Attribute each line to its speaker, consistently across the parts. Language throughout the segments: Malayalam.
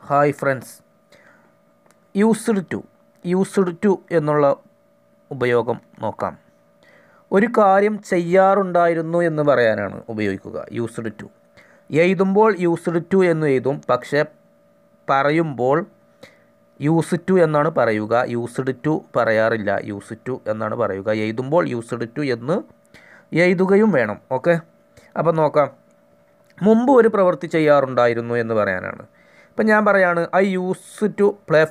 Speaker 1: ഹായ് ഫ്രണ്ട്സ്, യൂസ്ഡ് ടു എന്നുള്ള ഉപയോഗം നോക്കാം. ഒരു കാര്യം ചെയ്യാറുണ്ടായിരുന്നു എന്ന് പറയാനാണ് ഉപയോഗിക്കുക യൂസ്ഡ് ടു. എഴുതുമ്പോൾ യൂസ്ഡ് ടു എന്ന് എഴുതും, പക്ഷേ പറയുമ്പോൾ യൂസ് ടു എന്നാണ് പറയുക. യൂസ്ഡ് ടു പറയാറില്ല, യൂസ് ടു എന്നാണ് പറയുക. എഴുതുമ്പോൾ യൂസ്ഡ് ടു എന്ന് എഴുതുകയും വേണം. ഓക്കെ, അപ്പം നോക്കാം. മുമ്പ് ഒരു പ്രവൃത്തി ചെയ്യാറുണ്ടായിരുന്നു എന്ന് പറയാനാണ്. ഇപ്പം ഞാൻ പറയാണ് I use to play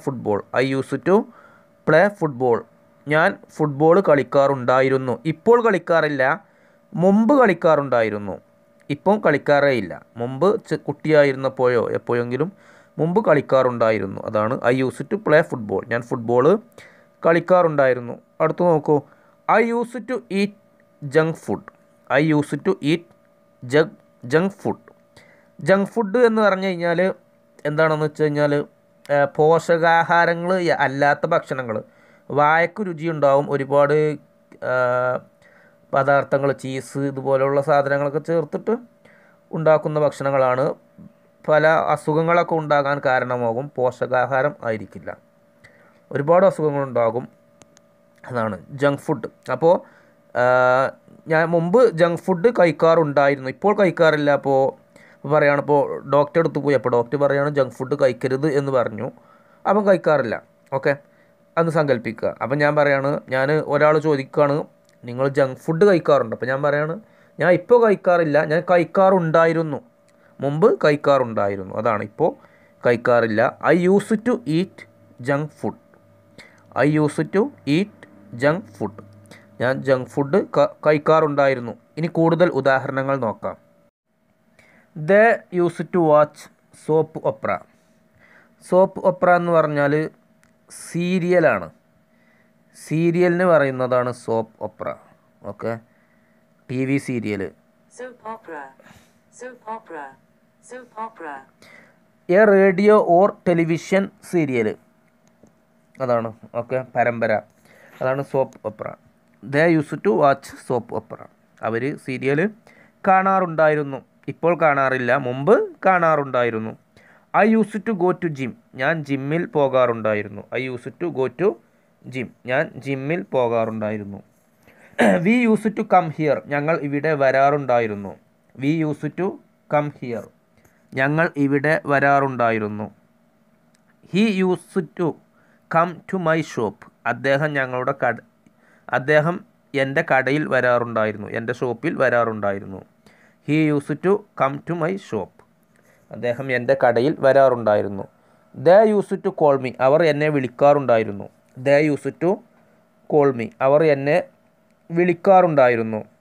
Speaker 1: football. ഞാൻ ഫുട്ബോൾ കളിക്കാറുണ്ടായിരുന്നു. ഇപ്പോൾ കളിക്കാറില്ല, മുമ്പ് കളിക്കാറുണ്ടായിരുന്നു. ഇപ്പം കളിക്കാറേ ഇല്ല. മുമ്പ് കുട്ടിയായിരുന്നപ്പോഴോ എപ്പോഴെങ്കിലും മുമ്പ് കളിക്കാറുണ്ടായിരുന്നു. അതാണ് I use to play football. ഞാൻ ഫുട്ബോൾ കളിക്കാറുണ്ടായിരുന്നു. അടുത്ത് നോക്കൂ. I use to eat junk food. Junk food എന്ന് പറഞ്ഞു കഴിഞ്ഞാൽ എന്താണെന്ന് വെച്ച് കഴിഞ്ഞാൽ പോഷകാഹാരങ്ങൾ അല്ലാത്ത ഭക്ഷണങ്ങൾ. വായക്ക് രുചിയുണ്ടാവും, ഒരുപാട് പദാർത്ഥങ്ങൾ, ചീസ് ഇതുപോലെയുള്ള സാധനങ്ങളൊക്കെ ചേർത്തിട്ട് ഉണ്ടാക്കുന്ന ഭക്ഷണങ്ങളാണ്. പല അസുഖങ്ങളൊക്കെ ഉണ്ടാകാൻ കാരണമാകും. പോഷകാഹാരം ആയിരിക്കില്ല, ഒരുപാട് അസുഖങ്ങളുണ്ടാകും. അതാണ് ജങ്ക് ഫുഡ്. അപ്പോൾ ഞാൻ മുമ്പ് ജങ്ക് ഫുഡ് കഴിക്കാറുണ്ടായിരുന്നു, ഇപ്പോൾ കഴിക്കാറില്ല. അപ്പോൾ പറയുകയാണ്, ഇപ്പോൾ ഡോക്ടറെ അടുത്ത് പോയി, അപ്പോൾ ഡോക്ടർ പറയുകയാണ് ജങ്ക് ഫുഡ് കഴിക്കരുത് എന്ന് പറഞ്ഞു. അപ്പം കഴിക്കാറില്ല. ഓക്കെ, അന്ന് സങ്കല്പിക്കുക. അപ്പം ഞാൻ പറയാണ്, ഒരാൾ ചോദിക്കുകയാണ് നിങ്ങൾ ജങ്ക് ഫുഡ് കഴിക്കാറുണ്ട്? അപ്പോൾ ഞാൻ പറയാണ് ഞാൻ ഇപ്പോൾ കഴിക്കാറില്ല, ഞാൻ കഴിക്കാറുണ്ടായിരുന്നു, മുമ്പ് കഴിക്കാറുണ്ടായിരുന്നു, അതാണ് ഇപ്പോൾ കഴിക്കാറില്ല. I use to eat junk food. ഞാൻ ജങ്ക് ഫുഡ് കഴിക്കാറുണ്ടായിരുന്നു. ഇനി കൂടുതൽ ഉദാഹരണങ്ങൾ നോക്കാം. They use to watch soap opera എന്ന് പറഞ്ഞാൽ സീരിയലാണ്. സീരിയലിന് പറയുന്നതാണ് soap opera. Okay, TV serial. A radio or television serial, അതാണ്. ഓക്കെ, പരമ്പര, അതാണ് soap opera. They use to watch soap opera. അവർ സീരിയൽ കാണാറുണ്ടായിരുന്നു, ഇപ്പോൾ കാണാറില്ല, മുമ്പ് കാണാറുണ്ടായിരുന്നു. I use to go to gym. ഞാൻ ജിമ്മിൽ പോകാറുണ്ടായിരുന്നു. ഞാൻ ജിമ്മിൽ പോകാറുണ്ടായിരുന്നു. V use to come here. ഞങ്ങൾ ഇവിടെ വരാറുണ്ടായിരുന്നു. ഞങ്ങൾ ഇവിടെ വരാറുണ്ടായിരുന്നു. He use to come to my shop. അദ്ദേഹം എൻ്റെ കടയിൽ വരാറുണ്ടായിരുന്നു, എൻ്റെ ഷോപ്പിൽ വരാറുണ്ടായിരുന്നു. He use to come to my shop. അദ്ദേഹം എൻ്റെ കടയിൽ വരാറുണ്ടായിരുന്നു. They use to call me. അവർ എന്നെ വിളിക്കാറുണ്ടായിരുന്നു. They use to call me. അവർ എന്നെ വിളിക്കാറുണ്ടായിരുന്നു.